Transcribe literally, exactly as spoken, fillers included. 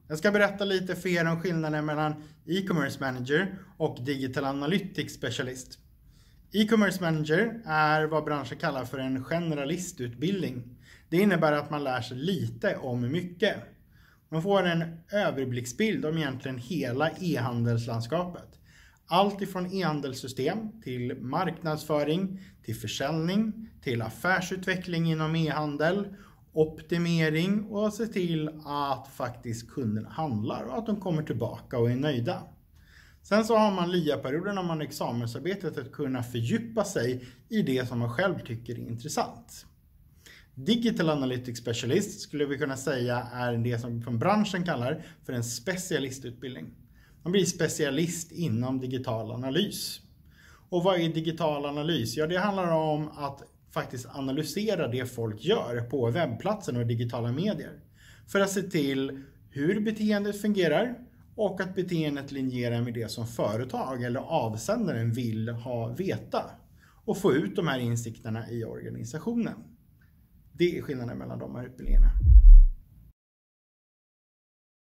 Jag ska berätta lite för er om skillnaden mellan e-commerce manager och digital analytics specialist. E-commerce manager är vad branschen kallar för en generalistutbildning. Det innebär att man lär sig lite om mycket. Man får en överblicksbild om egentligen hela e-handelslandskapet. Allt ifrån e-handelssystem till marknadsföring, till försäljning, till affärsutveckling inom e-handel, optimering och se till att faktiskt kunderna handlar och att de kommer tillbaka och är nöjda. Sen så har man L I A-perioden om man har examensarbetet att kunna fördjupa sig i det som man själv tycker är intressant. Digital Analytics Specialist skulle vi kunna säga är det som från branschen kallar för en specialistutbildning. Man blir specialist inom digital analys. Och vad är digital analys? Ja, det handlar om att faktiskt analysera det folk gör på webbplatsen och digitala medier. För att se till hur beteendet fungerar och att beteendet linjerar med det som företag eller avsändaren vill ha veta. Och få ut de här insikterna i organisationen. Det är skillnaden mellan de här utbildningarna.